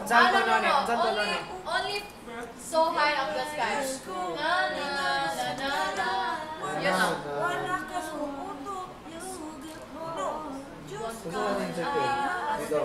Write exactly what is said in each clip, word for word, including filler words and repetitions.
Saan to na niya? Saan to na niya? Only so high up the sky. Na na na na na. Yun lang. Gusto ko natin check eh. Dito.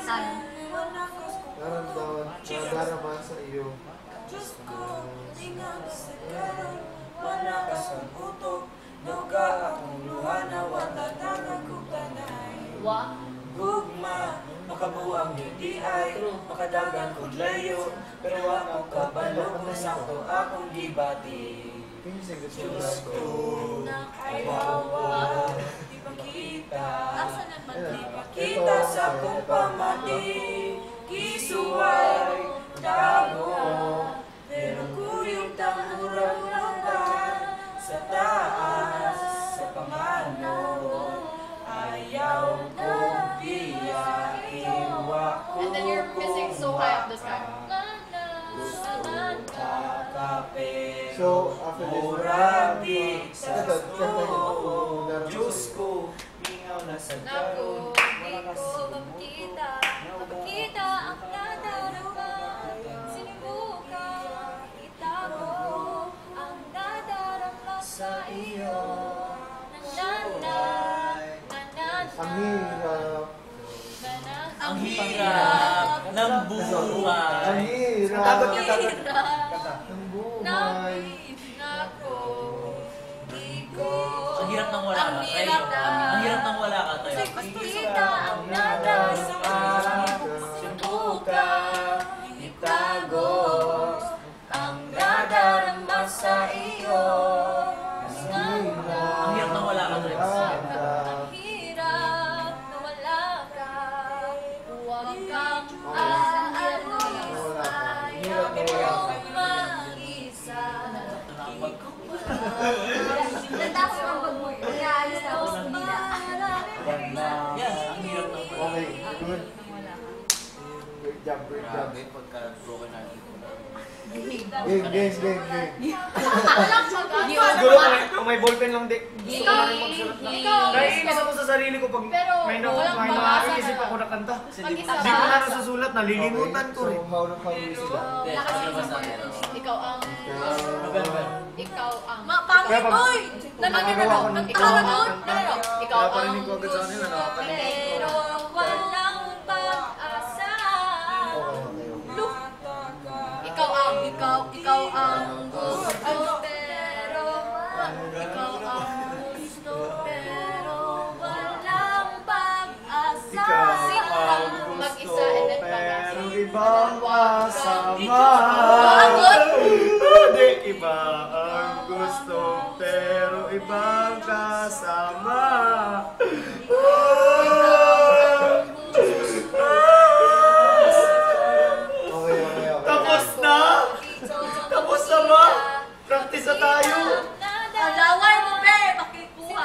Naramdaman, nadarama sa iyo. Diyos ko, ingat sa karon, wala ka sa utok, nuga akong luha na watatangag ko tanay. Wa? Gugma, makabuang hindi ay, makadagan kong layo, pero ako kabalo kung sakto akong gibati. Diyos ko, ay bawa, di makita, di makita sa kong pamati, kisuway, tago, pero kuyong tamurang naman, sa taas, sa pangano, ayaw ko biya, iwa ko. And then you're missing so high up the sky. Na na na na. Kakape, So, after this, murabi sa ito, kanta niyo. gusto, Diyos ko, mingaw na sa Naku, karon, di ko mapakita, mapakita ang nadarama. Sinubukan itago ang nadarama sa iyo. Nanana, nanana, Ang hirap. nanana, Ang hirap ng Ang buhay. hirap. Tagot niya, tagot. Ng buhay. Nako, di ko. Ang hirap nang wala ka. Ang Tayo. hirap na. Ang hirap nang wala ka tayo. Makita ang nadarama. Subukan itago ang nadarama sa iyo. Ang hirap nang wala ka tayo. Ang hirap na wala ka. Huwag kang aalis. Ayaw mo mag-isa. Natapos ng bag mo. Nag-aalis na ako sa nila. Yeah, ang hirap nang wala. Okay, good. Great job, great job. Grabe, pagka broken natin. Game, game, game, game. Siguro kung may, kung may ballpen lang di. Gusto ko Ikaw, na rin magsulat na. ikaw. Naiinis ako sa sarili ko pag Pero may na walang may pag-asa naiisip na. ako na kanta. Mag-isa Hindi ko ka. na nasusulat, nalilimutan ko rin. So, how how is it? Hindi, paglabas natin. Ikaw ang, November. ikaw ang. Kaya pag- Oy! Nagkakagawa ko ng ikaw ang, ikaw ang. Naparinig ko agad sa kanila, nakakarinig. Pero walang pag-asa. Look. Ikaw ang, ikaw, ikaw ang gusto, pero ikaw ang gusto, pero walang pag-asa. Sino ang mag-isa and then pag-asa? Pero ibang kasama. Pagod? Hindi iba ang gusto, pero ibang kasama. Okay, okay, okay. Tapos na? Tapos na ba? Practice na tayo. Ang laway mo, be! Pakikuha.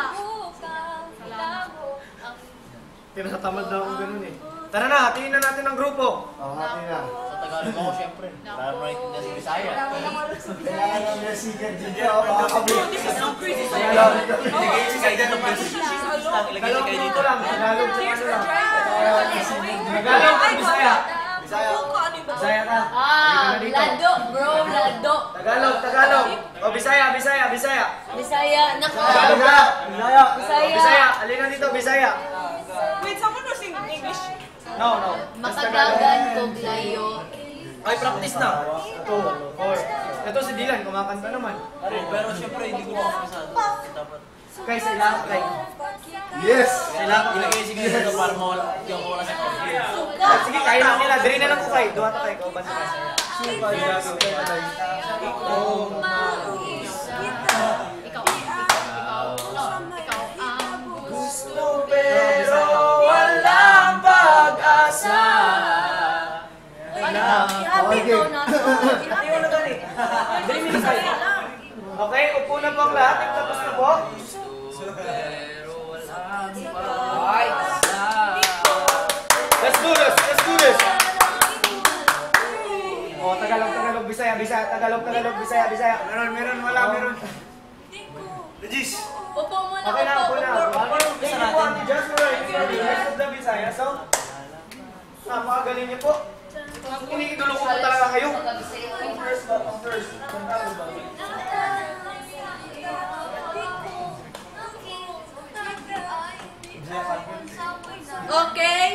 Tinatamad na akong ganun eh. Tara na, hatiin na natin ang grupo. Oh, happy na. Sa Tagalog ako, syempre. Para maintindihan si Bisaya. Kailangan ng Mexican dito. Makakabit. Ilagay si Kaida ng Bisaya. Ilagay si Kaida dito. lang, Tagalog sa ano lang. Tagalog, Bisaya. Bisaya. Bisaya ka. Ah, Dito na dito. lado, bro, lado. Tagalog, Tagalog. O, Bisaya, Bisaya, Bisaya. Bisaya, nako. Tagalog ka. Bisaya. Bisaya. Bisaya, alin dito, Bisaya. Wait, someone was singing English? No, no. Makadagan kog layo. Ay, practice na. Ito, four. Ito si Dylan, kumakanta naman. Pero syempre, hindi ko na kapasado. Dapat. Kay sa ilang, kay. Yes! Kailangan ilagay si Kaida dito para mawala. Hindi ako mawala sa coffee. Ah, sige, kaya lang nila. Diri na lang ko kay. Duha ta kay, kauban sa kay. Super gago ka na. Oh, Ikaw, ikaw, ikaw, ikaw ang gusto. Pero walang pag-asa. Happy Okay. ko na to. Hindi mo na gani. Diri mi kay. Okay, upo na po ang lahat. Tapos na po. Ay. Let's do this. Let's do this. Oh, Tagalog, Tagalog, Bisaya, Bisaya, Tagalog, Tagalog, Bisaya, Bisaya. Meron, meron, wala, meron. Regis. Upo mo na, Okay na, upo, upo na. upo. Thank you po, just for the rest of the Bisaya. So, napakagaling niyo po. Kinikidulo ko pa talaga kayo. Ang First ba? Ang first. Kanta mo ba? Okay?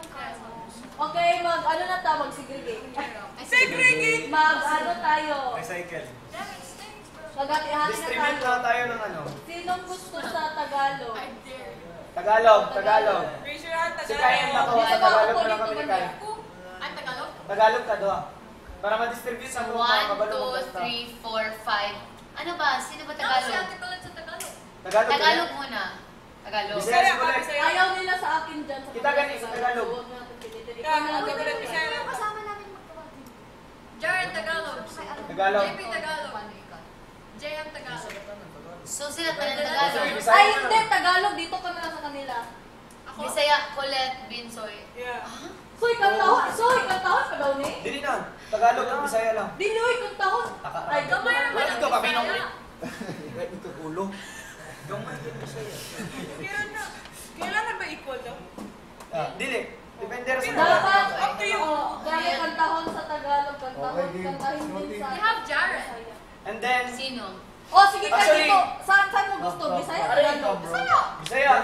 Okay, mag ano na tayo, mag-segregate. Segregate! Mag ano tayo, Recycle. magati-hati na Distribute tayo. na tayo ng ano. Sinong gusto sa Tagalog? Tagalog, Tagalog. Raise your hand, Si Kayan na ko, Dito sa ba Tagalog ako na lang dito kami ni ba? Kayan. Ay, Tagalog? Tagalog ka doon. Para ma-distribute sa mga One, kabalo two, mo basta. three, four, five. Ano ba? Sino ba Tagalog? Tagalog. Tagalog muna. Tagalog. Bisaya. Bisaya ka, Bisaya. Ayaw nila sa akin dyan. Sa Kita gani sa Tagalog. Huwag natin pilitin. Ikaw, mga gagulat, Bisaya na. Kasama namin magkawagi. Jared Tagalog. Tagalog. J P Tagalog. J M Tagalog. So sila pa ng Sorry, Tagalog. Bisaya Ay, na hindi. lang. Tagalog. Dito kami lang sa kanila. Bisaya, Colette, Binsoy. Yeah. Soy, kantahon. Soy, kantahon ka daw ni? Dili na. Tagalog ang Bisaya lang. Dinoy, kantahon. Ay, gamay naman Wala ang ito kami nung... Bisaya. Right, ito ulo. Gamay yung Bisaya. Kailan na? Kailangan ba equal daw? Ah, dili. Depende rin sa Dapat, Up to you. oh, gaya kantahon sa Tagalog, kantahon, kantahin din sa... We have Jared. Bisaya. And then, Sino? Oh, sige ka Actually- dito. Saan, saan mo gusto? Bisaya, Tagalog. Sino? Bisaya.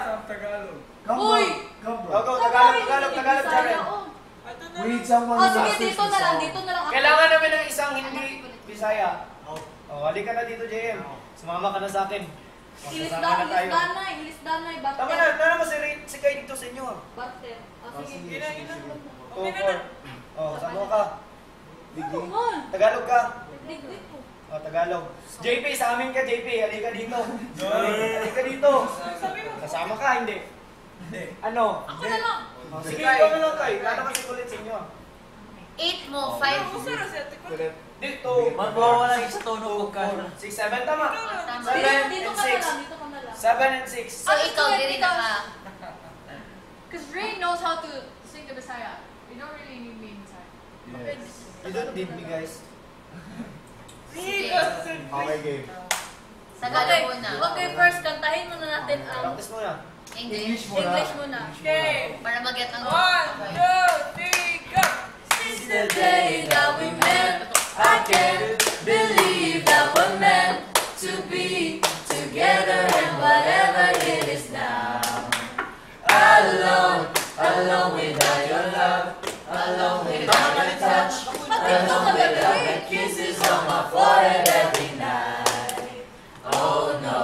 Uy! Go, go, Tagalog, Tagalog, Tagalog, Jared. Ato na We need lang. someone Oh, who sige, masters dito the na lang, song. dito na lang ako. Kailangan namin ng isang hindi Bisaya. Oh, halika na dito, J M. Sumama ka na sa akin. Ilis Magsasama da, na ilis tayo. danay, ilis danay, bakter. Tama na, tama na si, Ray- si Kai dito sa inyo ah. Bakter. Oh, sige. sige. Ina, ina. Two, Okay na four. na. Oh, sama ka. Ano man? Tagalog ka. Digdig ko. Oh, Tagalog. J P, sa amin ka, J P. Halika dito. Halika dito. Sabi mo. Kasama ka, hindi. Hindi. Ano? Ako na lang. Oh, sige, ikaw na lang, Kai. Kala kasi kulit sa inyo ah. Eight mo, five. Ako sa Rosette. Kulit. Dito. Magwawala sa tono ko ka. Six, seven, tama. Tama. Dito, Seven dito and ka na six. lang, dito ka na lang. Seven and six. So ikaw, diri na ka. Because Ray knows how to sing the Bisaya. You don't really need me inside. Yes. You don't need me, guys. Sige. Okay, game. Tagalog muna. Okay, first, kantahin muna natin ang Practice muna. English. muna. English muna. Okay. Para mag-get ang... One, two, three, go! Since the day that we met, I can't believe that we're meant to be together and whatever it is now. Alone, alone without your love, alone without your touch, alone without the kisses on my forehead every night. Oh no,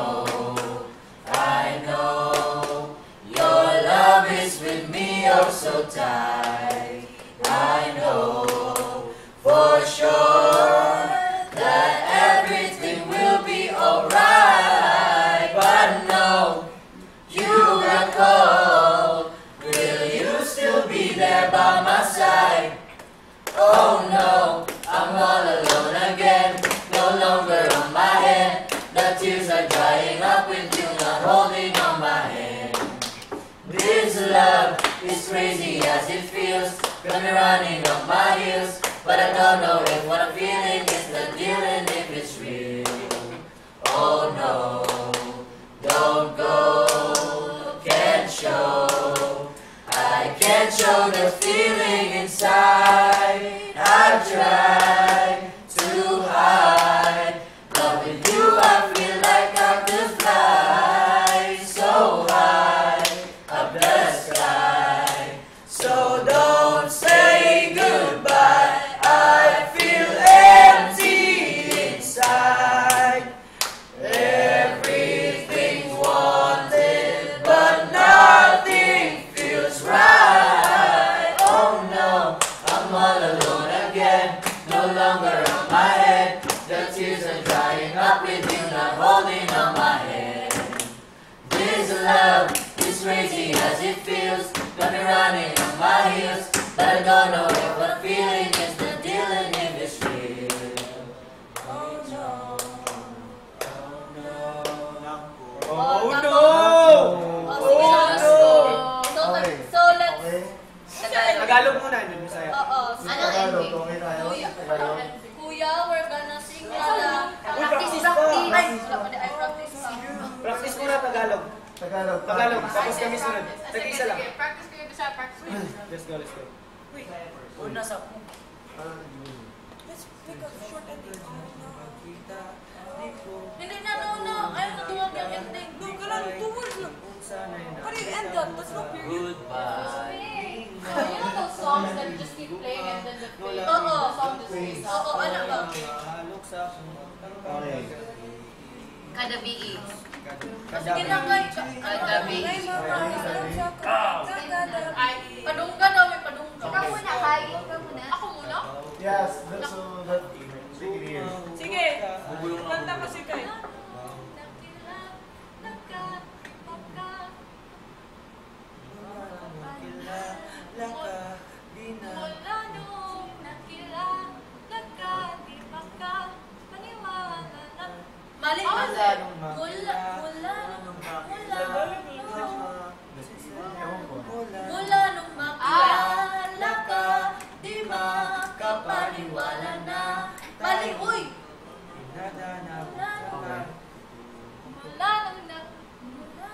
I know your love is with me oh so tight. I know for sure that everything will be alright. But no, you got cold. Will you still be there by my side? Oh no, I'm all alone again. No longer on my head. The tears are drying up with you not holding on my hand. This love is crazy as it feels. Got me running up my heels, but I don't know if what I'm feeling is the deal and if it's real. Oh no, don't go, can't show. I can't show the feeling inside. I've tried to hide, but with you I feel like I could fly so high up the sky. So don't say goodbye. I feel empty inside. Everything's wanted, but nothing feels right. Oh no, I'm all alone again. No longer on my head. The tears are drying up with you not holding on my hand. This love is crazy as it feels. Got me running on my heels, but I don't know if what I'm feeling is the deal and if it's real. Oh no, oh no. Oh no! Oh, sige na, let's go. So, Okay. so let's... Okay. Tagalog muna, hindi Bisaya. Oo. Ano Tagalog, ending? okay tayo? Kuya, Tagalog. Kuya, we're gonna sing na. Uy, practice Ay, pa. I practice pa. Practice muna Tagalog. Tagalog. Tagalog. practice. Tapos kami sunod. Sige, Tag-isa lang. sige. Practice ko yung Bisaya, practice ko yung Bisaya. Let's go, let's go. Una sa Let's make a short ending. Hindi na, no, no. Ayaw na tuwag yung ending. No, kailangan two words lang. How do you end that? That's no period. Goodbye. So you know those songs that you just keep playing and then the play, Oo. the song just plays Oo, out. ano ba? Okay. Kada B E. Kada Sige na, guys. Kada B E. Ay, mama, alam siya ka. Kada Ay, Padungga daw, may padungga. Ikaw muna, Kai. Ikaw muna. ako muna? Yes, that's so that they can hear. Sige, Bubulong na kanta ko si Kai. Mula nung nakilala ka, di ba ka paniwala na. Mali. Mula nung Mula, mula, mula. Mula nung makilala ka, di makapaniwala na. Mali, uy! Mula nung na Mula nung na Mula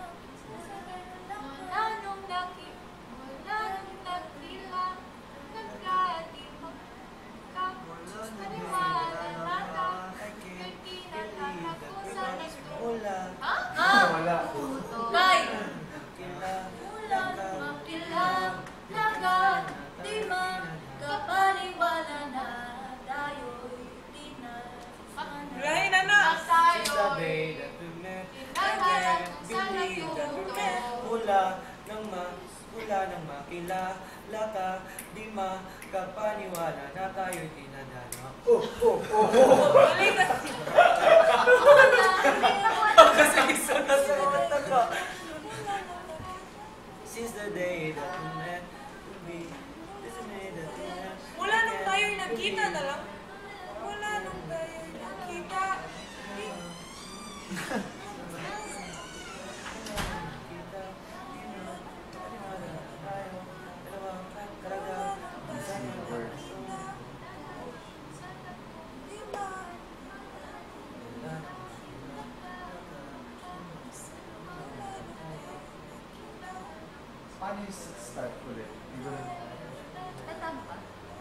nung naki Mula nung nakila Nagka di magkapaniwala na ka Kay kinakakakusa nito Ha? Ah! Wala. Kai! Mula nung makilala ka, di makapaniwala na. Tayo'y tinasana. Rahin na na. Ang tayo'y Tinatahan kung saan nagtuto Mula nang ma, mula nang makilala ka, di makapaniwala na tayo'y tinadano. Oh, oh, oh, oh. Mali na. Kasi isa na sa ka. Since the day that we met, we since the day that we met. Mula nung tayo'y nagkita na lang. Mula nung tayo'y nagkita. Paano yung start ulit? Hindi ko rin. Ay, tama ba?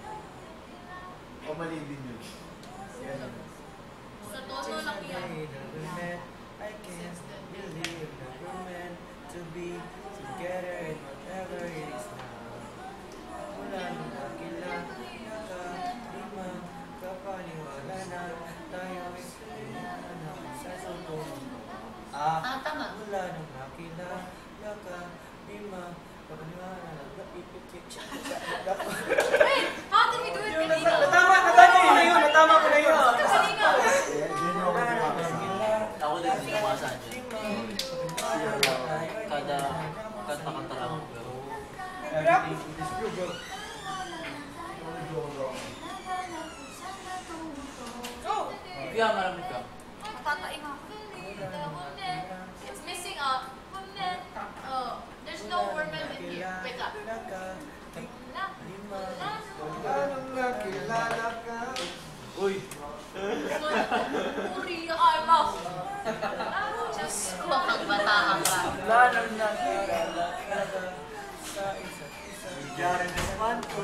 O mali din yun. Yan. Sa tono lang yan. I can't believe that we're meant to be together in whatever it is now. Mula nung nakilala ka, di makapaniwala na tayo'y pinanganak sa sotong. Ah, Ah, tama. mula nung nakilala ka, di makapaniwala na Wait! How did we do it kanina? Natama, natama ko na yun, natama ko na yun. Kanina! Yan, yun yung pinaka- Ako din yung bumasan dyan. Kada kanta-kanta lang ako. Pero Oh! kaya maraming ka. Nakakainga ako. It's missing a Oh, there's no woman in here. Wait lang. Mula nung nakilala ka. Uy! Uri, ay, mouth. Diyos ko, magbataan ka. Mula nung nakilala ka sa isa't isa. Diyan na naman ko.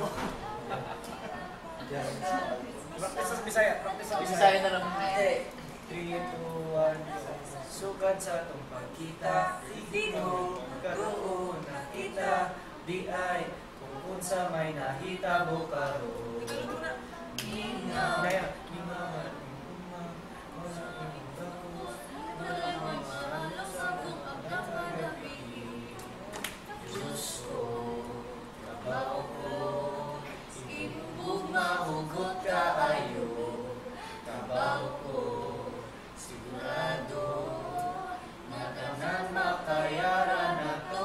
Practice sa Bisaya, practice sa Bisaya. Bisaya na lang. three, two, one, sukat sa itong pagkita. Di mo karoon nakita. Di ay kung unsa may nahitabo karoon. Ingaw. Kaya, ingawan, ingawan, wala ining tapos. Wala mang Malasakong pagkakalabi. Diyos ko, trabaho ko. Imbog mahugot ka ayo. Trabaho ko, sigurado. Na tanan makayaran na to.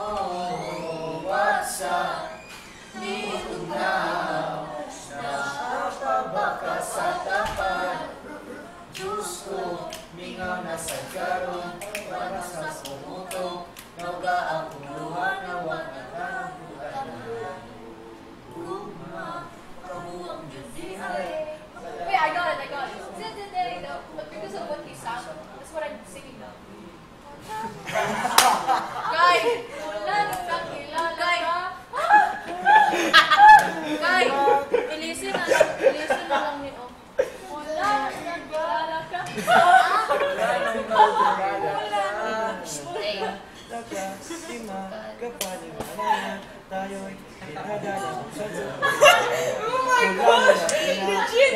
Wasa, nitugnaw. Napabaka sa tapat. Diyos ko, mingaw na sa karon. Para sa sumutok. Nauga ang puluhan na wag na tanapuan. Guma, kabuang Diyos di ay. Wait, I got it, I got it. Since the day, though, but because of what he sang, that's what I'm singing now. Guy! Wala nang nakilala ka. Guy, ilisin na lang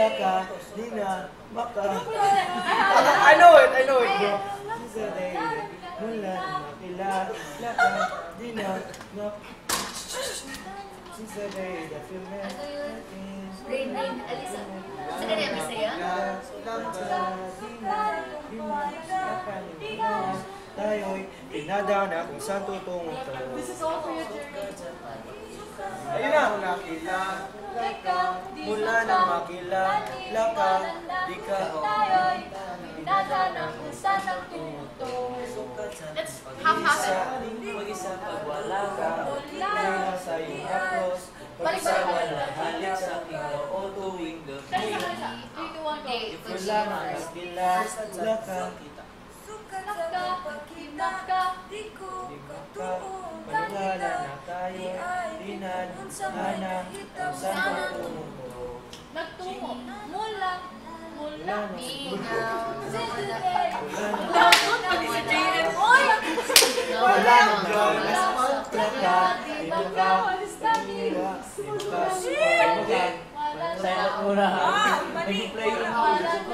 laka, di na maka. I know it, I know it, bro. Since the day that mula nang makilala ka, di na maka. Since the day that you met me, Rain, rain, Alisa. Sa kanya, Bisaya? Tayo'y pinadaan na kung saan tutungong to. This is all for you, Jerry. Ayun na! Mula nang makilala ka, di ka Let's half-half it. Mag-isa pag wala ka, wala sa iyong haplos, mag-isa wala halik sa aking noo tuwing gabi. Three, two, one, go. Mula nang makilala ka, maniwala na tayo, di na hanap kung saan tutungong to. Nagtungo. Mula. Mula. Minaw. Wala nang gawin sa pagkaka, dito ka, iniwa, dito ka, dito ka. Silent muna ha. Nag-play ka na.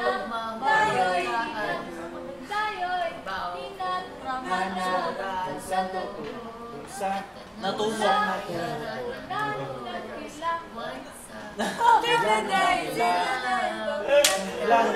Kung saan Natungo. Ilang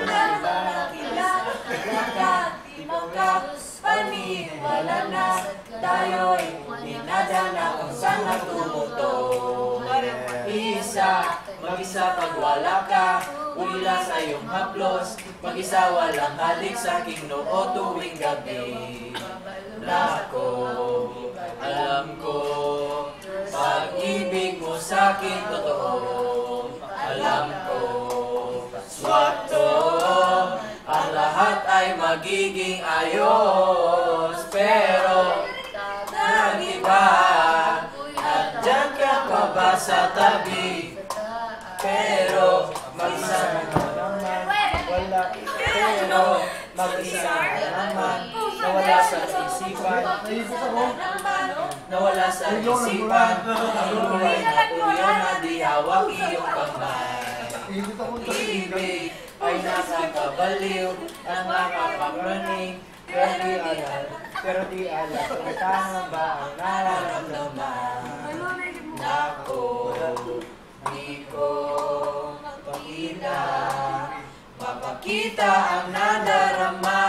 Paniwala na tayo'y dinadala kung saan natumuto. Isa, mag-isa pag wala ka, wala sa iyong haplos, mag-isa walang halik sa aking noo tuwing gabi. Nako, alam ko, pag-ibig mo sa akin totoo. Alam ko, swakto, ang lahat ay magiging ayos. Pero, nag-iba, at dyan ka pa ba sa tabi? Pero, mag-isa na naman, wala. Pero, mag-isa na naman, nawala sa isipan. Nawala sa isipan, ang luhay na tuyo na di hawak iyong kamay. Ibig ay nakakabaliw, ang nakakapraning, pero di alam, pero di alam kung tama ba ang nararamdaman. Nako, di ko pakita, mapakita ang nadarama.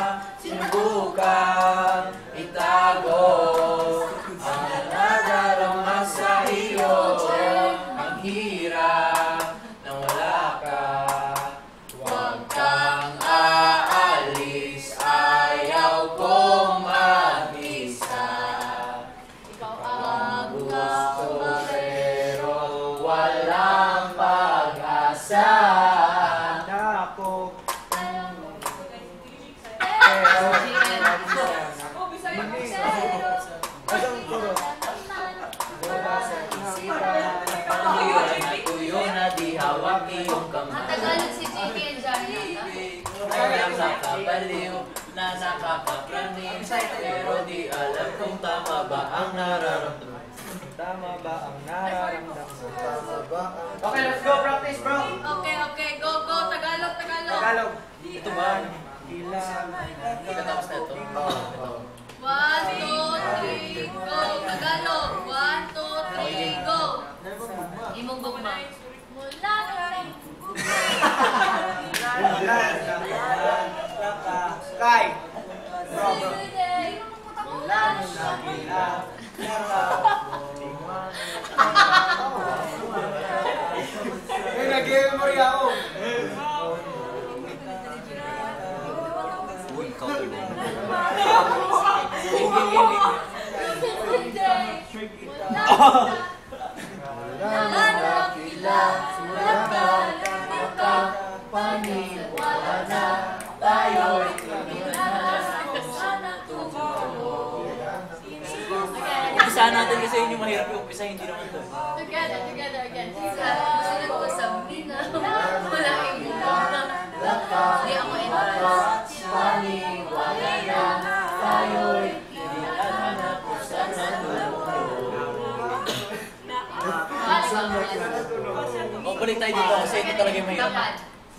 Sinubukan itago ang nadarama sa iyo. Ang hirap na wala ka, huwag kang aalis, ayaw kong mag-isa. Ang gusto pero walang pag-asa. Nako, asang turo. Wala sa isipan. Tuyo na tuyo na di hawak iyong kamay. Tagalog si Jimmy and Johnny. Ay nakakabaliw na nakakapraning, pero di alam kung tama ba ang nararamdaman. Tama ba ang nararamdaman? Tama ba ang... Okay, let's go practice, bro. Okay, okay. Go, go. Tagalog, Tagalog. Tagalog. Ito ba? Ilang Tapos na ito. Ito. One, two, three, go. Tagalog. One, two, three, go. Imong gugma. Mula nang Kay! Mula nang Ay, nag-memory ako. Umpisahan natin kasi yun yung mahirap yung umpisa, hindi naman ito. Together, together again. Susunod ko sa mina, wala ilang Hindi ako entrance. paniwala na tayo'y kailangan na kung saan natulog. Balik ako. Balik tayo dito kasi ito talaga yung mahirap. Dapat.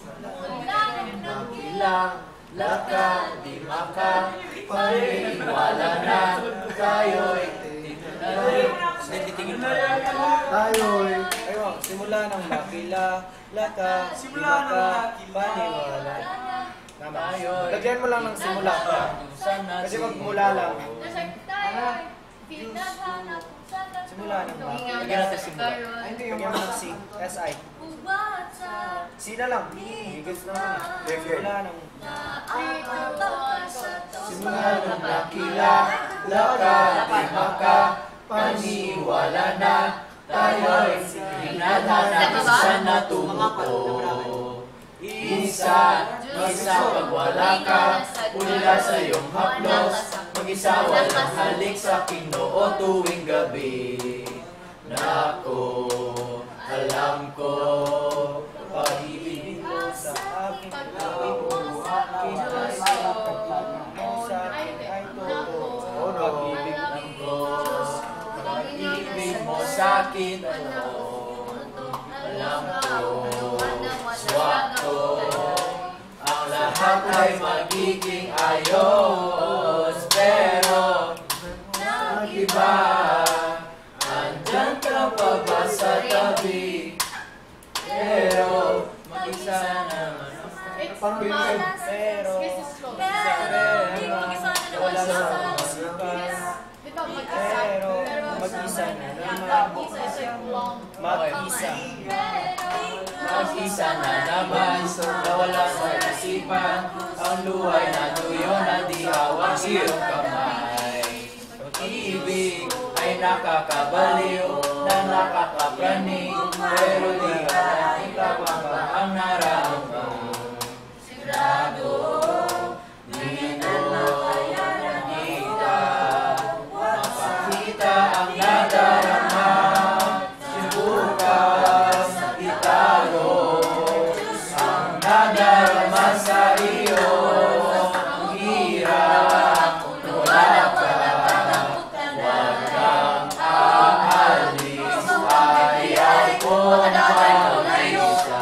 Ilang laka, di maka, paniwala na tayo'y Titingin mo. Tayo'y Ayun, simula ng makilala ka, simula ng paniwala. Tama. Lagyan mo lang ng simula ka. Kasi magmula lang. There's like, tayo, pinaghanap kung saan na Simula ng makilala. Lagyan natin simula. Ay, hindi yung mga C. S I. C na lang. Higit naman eh. Simula ng simula ng nakilala ka, di maka, paniwala na tayo'y hinadhanap kung saan na tumuko. Isa, isa pag wala ka, ulila sa iyong haplos, mag-isa walang halik sa aking noo tuwing gabi. Nako, alam ko, pag-ibig mo sa aking Pag-ibig mo sa aking puso mo sa akin ay totoo. pag-ibig ng Diyos, pag-ibig mo sa akin, totoo. Alam ko, swakto, ang lahat ay magiging ayos. Pero, nag-iba, andyan ka pa ba sa tabi? Pero, mag-isa naman. It's Parang not- ganyan. Pero, This is slow. wala sa Yes. isipan. Ito, mag-isa. Pero, Pero, mag-isa na naman. mag-isa is like long. Mag-isa. Mag-isa na naman, nawala sa isipan, ang luhay na tuyo na di hawak iyong kamay. Pag-ibig ay nakakabaliw, na nakakapraning, pero di alam ikaw ba ang nararamdaman. Sigurado, dito, kita, mapakita ang nadarama. Bukas, italo ang nadarama sa iyo. Ang hirap, wala ka, wag kang aalis. Ayay ko na mag-isa.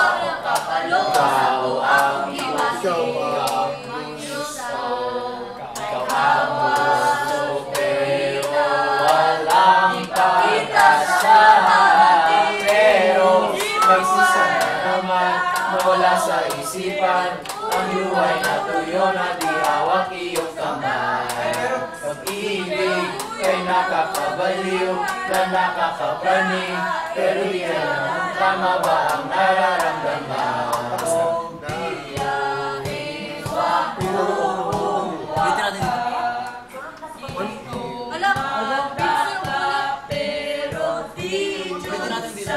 Ikaw ang gusto, ikaw ang gusto, pero walang kita sa akin. Pero magsisa na naman, mawala sa isipan, ang luhay na tuyo na di hawak iyong kamay. Pag-ibig ay nakakabaliw, na nakakapraning, pero di alam tama ba ang nararamdaman mo. Dito natin dito. Dito natin dito.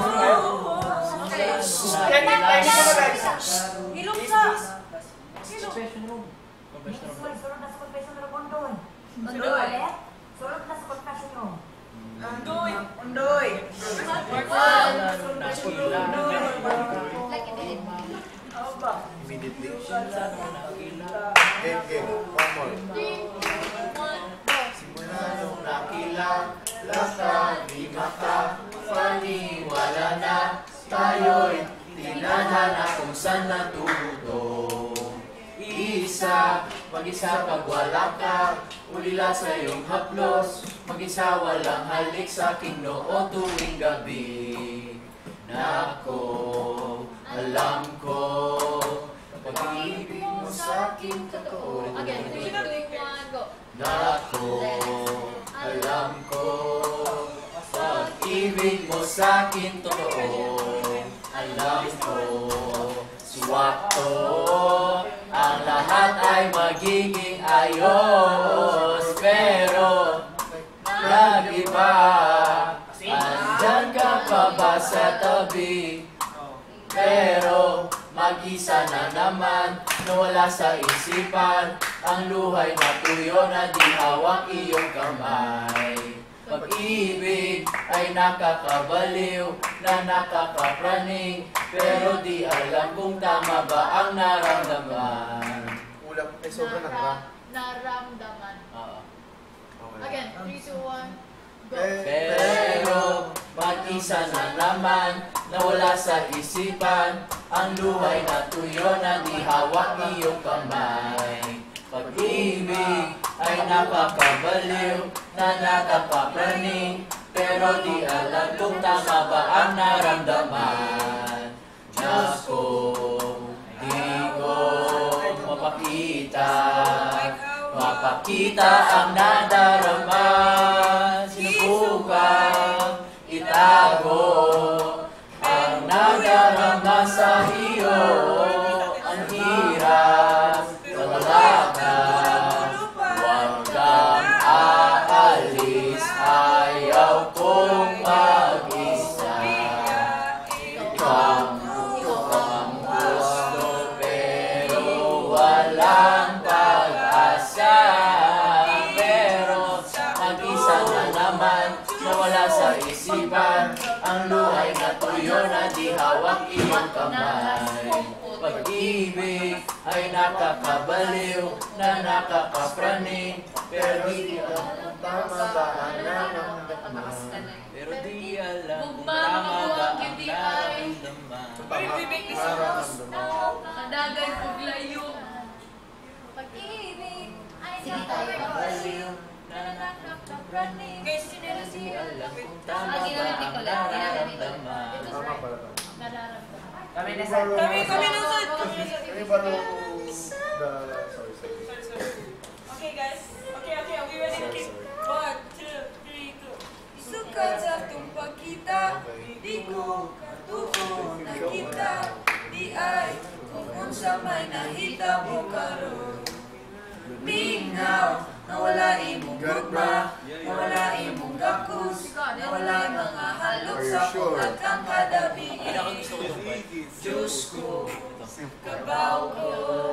Like it did. Immediately. Game, game. One more. Three, one, go. Simula nung nakilala ka, di maka, paniwala na tayo'y tinadhana kung saan natutong. Isa, mag-isa pag wala ka, ulila sa iyong haplos, mag-isa walang halik sa aking noo tuwing gabi. Nako, alam ko, pag-ibig mo sa akin totoo. Again, three, two, one, go. Nako, alam ko, pag-ibig mo sa akin totoo. Alam ko, swakto, ang lahat ay magiging ayos. Pero, nag-iba, andyan ka pa ba sa tabi? Pero, mag-isa na naman, nawala sa isipan, ang luhay na tuyo na di hawak iyong kamay. Pag-ibig ay nakakabaliw, na nakakapraning, pero di alam kung tama ba ang naramdaman. Ulam. Eh, sobra na ba? Naramdaman. Oo. Okay. Again, three, two, one, go. Eh, Pero Mag-isa na naman, nawala sa isipan, ang luhay na tuyo na di hawak iyong kamay. Pag-ibig ay nakakabaliw, na nakakapraning, pero di alam kung tama ba ang naramdaman. Diyos ko, di ko mapakita, mapakita ang nadarama. Sinubukang itago ang nadarama sa iyo. Ang hirap na wala ka, huwag kang aalis, ayaw kong mag-isa. Ikaw ang gusto pero walang pag-asa. Pero mag-isa na naman, nawala sa isipan, ang luhay na tuyo na di hawak iyong kamay. Pag-ibig ay nakakabaliw, na nakakapraning, pero di alam kung tama ba ang nararamdaman. Pero di alam kung tama ba ang nararamdaman. Kadagay paglayo. Pag-ibig ay Sige tayo. Baliw, na nakakapraning, pero di alam kung tama ba ang nararamdaman. Tama pala to. Nararamdaman. Kami na sa... Kami, kami na sa... Kami ba nung... The... Sorry, sorry. Okay, guys. Okay, okay. Are we ready? Okay. One, two, three, go. Isukat sa itong pagkita, di ko katuto nakita, di ay kung unsa may nahita mo karon. Mingaw, nawala imong gugma, nawala imong gakus, nawala mga halok sa pulat kang kadabi. Diyos ko, kabaw ko.